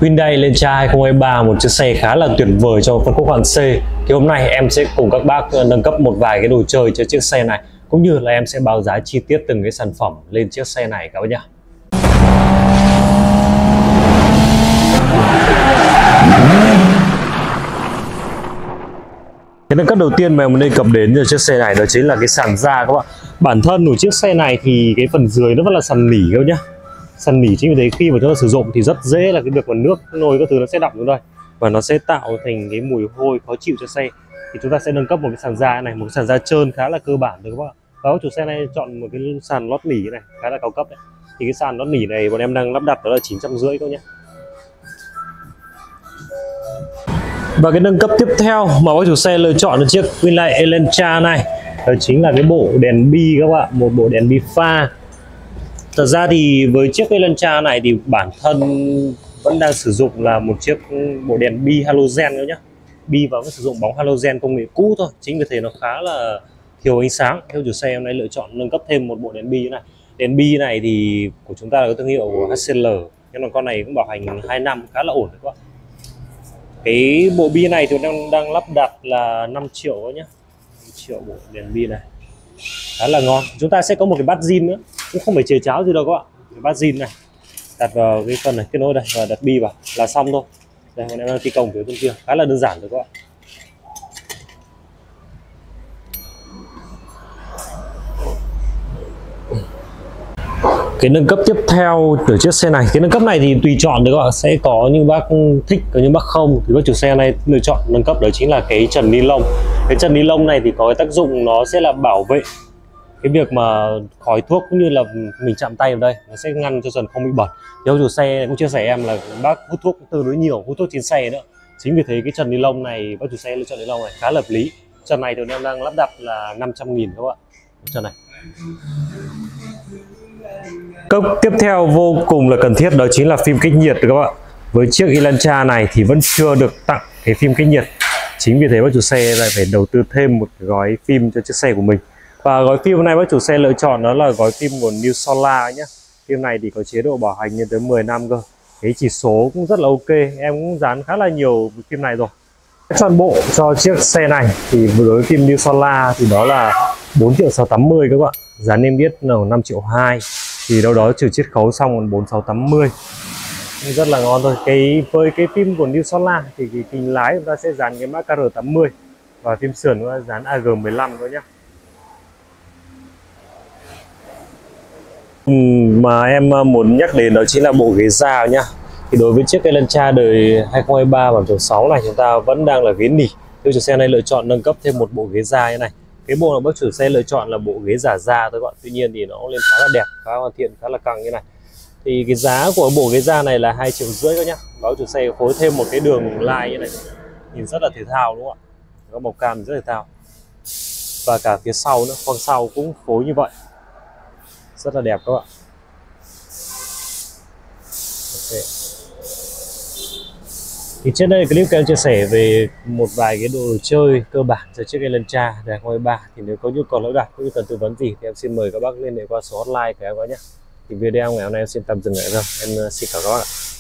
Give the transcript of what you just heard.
Hyundai Elantra 2023, một chiếc xe khá là tuyệt vời cho phân khúc hạng C. Thì hôm nay em sẽ cùng các bác nâng cấp một vài cái đồ chơi cho chiếc xe này, cũng như là em sẽ báo giá chi tiết từng cái sản phẩm lên chiếc xe này các bác nhá. Cái nâng cấp đầu tiên mà em nên cập đến cho chiếc xe này đó chính là cái sàn da các bạn. Bản thân của chiếc xe này thì cái phần dưới nó vẫn là sàn nỉ các bác nhá. Sàn nỉ, chính vì thế khi mà chúng ta sử dụng thì rất dễ là cái việc mà nước nồi các thứ nó sẽ đọng xuống đây và nó sẽ tạo thành cái mùi hôi khó chịu cho xe. Thì chúng ta sẽ nâng cấp một cái sàn da này, một cái sàn da trơn khá là cơ bản được các bạn. Và chủ xe này chọn một cái sàn lót nỉ này khá là cao cấp đấy. Thì cái sàn lót nỉ này bọn em đang lắp đặt đó là 950 các nhé. Và cái nâng cấp tiếp theo mà bác chủ xe lựa chọn cho chiếc Hyundai Elantra này đó chính là cái bộ đèn bi các bạn, một bộ đèn bi pha. Thật ra thì với chiếc Elantra này thì bản thân vẫn đang sử dụng là một chiếc bộ đèn bi halogen nữa nhé. Bi và vẫn sử dụng bóng halogen công nghệ cũ thôi, chính vì thế nó khá là thiếu ánh sáng. Theo chủ xe hôm nay lựa chọn nâng cấp thêm một bộ đèn bi như này. Đèn bi này thì của chúng ta là cái thương hiệu HCL, nhưng mà con này cũng bảo hành 2 năm khá là ổn đấy các bạn. Cái bộ bi này thì đang lắp đặt là 5 triệu nhé. 5 triệu bộ đèn bi này khá là ngon. Chúng ta sẽ có một cái bát zin nữa, cũng không phải chề cháo gì đâu các bạn. Cái bát zin này đặt vào cái phần này, kết nối đây và đặt bi vào là xong thôi. Đây, bọn em đang thi công phía bên kia, khá là đơn giản thôi các bạn. Cái nâng cấp tiếp theo của chiếc xe này, cái nâng cấp này thì tùy chọn được các bạn, sẽ có những bác thích, có những bác không. Thì bác chủ xe này lựa chọn nâng cấp đó chính là cái trần ni lông. Cái trần ni lông này thì có cái tác dụng nó sẽ là bảo vệ cái việc mà khói thuốc cũng như là mình chạm tay vào đây, nó sẽ ngăn cho trần không bị bẩn. Theo chủ xe cũng chia sẻ em là bác hút thuốc tương đối nhiều, hút thuốc trên xe nữa, chính vì thế cái trần ni lông này bác chủ xe lựa chọn ni lông này khá là hợp lý. Trần này thì em đang lắp đặt là 500.000 các bạn, trần này. Cốc tiếp theo vô cùng là cần thiết đó chính là phim cách nhiệt các bạn. Với chiếc Elantra này thì vẫn chưa được tặng cái phim cách nhiệt, chính vì thế bác chủ xe lại phải đầu tư thêm một cái gói phim cho chiếc xe của mình. Và gói phim này bác chủ xe lựa chọn đó là gói phim của New Solar nhé. Phim này thì có chế độ bảo hành lên tới 10 năm cơ. Cái chỉ số cũng rất là ok, em cũng dán khá là nhiều phim này rồi. Chọn bộ cho chiếc xe này thì đối với phim New Solar thì đó là 4.680.000 các bạn. Giá niêm yết là 5.2 triệu, thì đâu đó trừ chiết khấu xong còn 4.680.000, rất là ngon thôi. Với cái phim của New Solar thì cái kính lái chúng ta sẽ dán cái mác KR80 và phim sườn chúng ta dán AG15 thôi nhé. Mà em muốn nhắc đến đó chính là bộ ghế da nhá. Thì đối với chiếc Elantra đời 2023 bản 6 này chúng ta vẫn đang là ghế nỉ. Chủ xe này lựa chọn nâng cấp thêm một bộ ghế da như này. Cái bộ mà bác chủ xe lựa chọn là bộ ghế giả da thôi các bạn. Tuy nhiên thì nó lên khá là đẹp, khá hoàn thiện, khá là căng như này. Thì cái giá của bộ ghế da này là 2,5 triệu các nhá. Bác chủ xe phối thêm một cái đường line như này, nhìn rất là thể thao đúng không ạ? Có màu cam rất thể thao. Và cả phía sau nữa, khoang sau cũng phối như vậy, rất là đẹp các bạn. Okay. Thì trên đây clip em chia sẻ về một vài cái đồ chơi cơ bản cho chiếc Elantra đời 2023. Thì nếu có nhu cầu lắp đặt cũng như cần tư vấn gì thì em xin mời các bác liên hệ qua số hotline của em nhé. Thì video ngày hôm nay em xin tạm dừng lại rồi. Em xin chào các bạn.